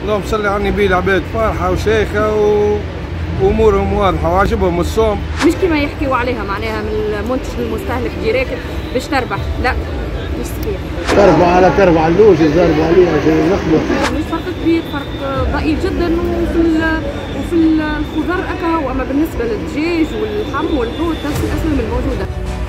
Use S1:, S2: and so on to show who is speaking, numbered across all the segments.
S1: اللهم صل على النبي، العباد فرحة وشيخة وامورهم واضحة وعجبهم الصوم.
S2: مش كما يحكيوا عليها معناها من المنتج للمستهلك ديريكت باش تربح، لا مش صحيح.
S3: تربح اللوز يزربوا عليها عشان نخبط.
S2: مش فرق كبير، فرق ضئيل جدا. وفي الخضر اكا، اما بالنسبة للدجاج واللحم والحوت نفس الاسهم الموجودة.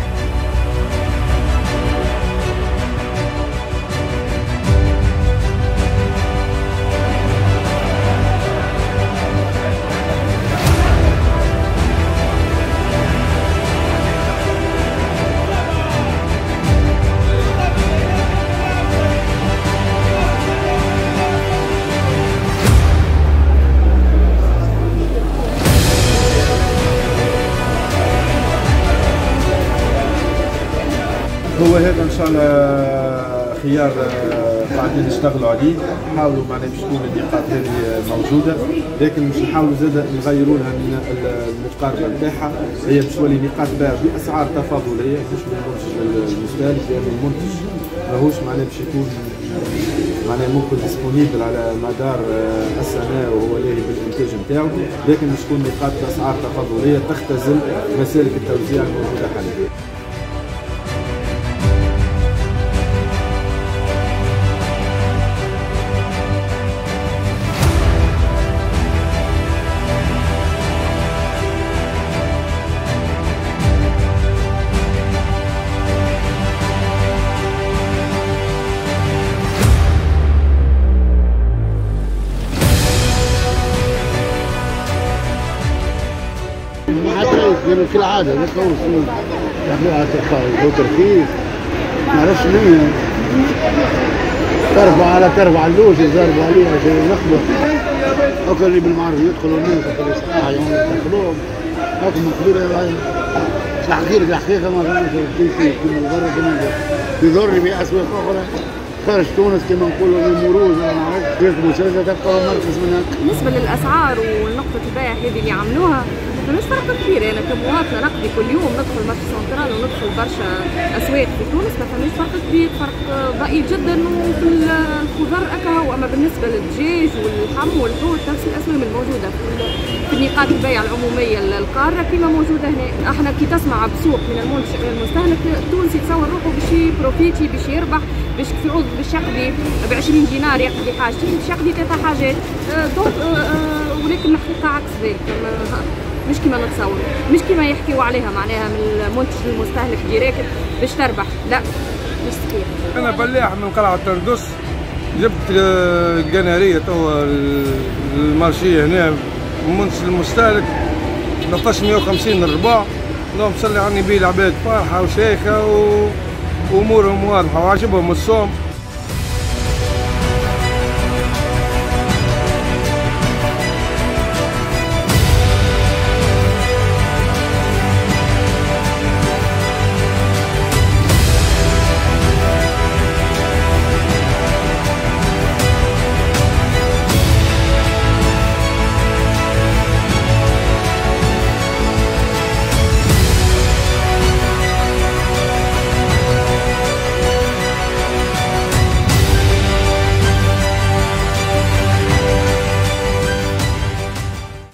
S4: هو هذا ان شاء الله خيار قاعدين نشتغلوا عليه، نحاولوا معناها باش تكون النقاط هذه موجوده، لكن مش نحاولوا زاد نغيروا لها من المقاربه نتاعها، هي باش تولي نقاط بيع باسعار تفاضليه مش من المنتج للمستهلك، لان المنتج ماهوش معناها باش يكون معناها ممكن ديسبونيبل على مدار السنه وهو لاهي بالانتاج نتاعو، لكن باش تكون نقاط باسعار تفاضليه تختزل مسالك التوزيع الموجوده حاليا.
S3: كالعادة يقوم يعملوها ترخيص ما نعرفش منين. تربع اللوز يزربوا عليها عشان نخبط. هاكا اللي بالمعرض يدخلوا الناس في الإصلاح يدخلوهم هاكا مقبولة. الحقيقة ما فهمتش شيء يضر بأسواق أخرى خارج تونس كما نقولوا المروج ولا نعرف كيف مسلسل تبقى مركز من هكا.
S2: بالنسبة للأسعار ونقطة البيع هذه اللي عملوها فمش فرق كبير. أنا كمواطنة نقضي كل يوم ندخل مارشي سنترال وندخل برشا أسواق في تونس، ما فماش فرق كبير، فرق ضئيل جدا. وفي الخضر أكا، وأما بالنسبة للدجاج واللحم والحوت نفس الأسهم الموجودة في نقاط البيع العمومية القارة كما موجودة هنا. احنا كي تسمع بسوق من المنتج للمستهلك التونسي تصور روحه باش يبروفيتي باش يربح باش في عوض باش يقضي ب 20 دينار يقضي حاجتين باش يقضي 3 حاجات. ولكن الحقيقة عكس ذلك، مش كما نتصور، مش كما يحكيوا عليها معناها من المنتج للمستهلك ديريكت باش تربح، لا مش صحيح.
S1: انا فلاح من قلعة تردس، جبت القنارية توا المارشية هنا من منتج للمستهلك 1350 الرباع. اللهم صل على النبي، العباد فرحة وشيخة وامورهم واضحة وعجبهم الصوم.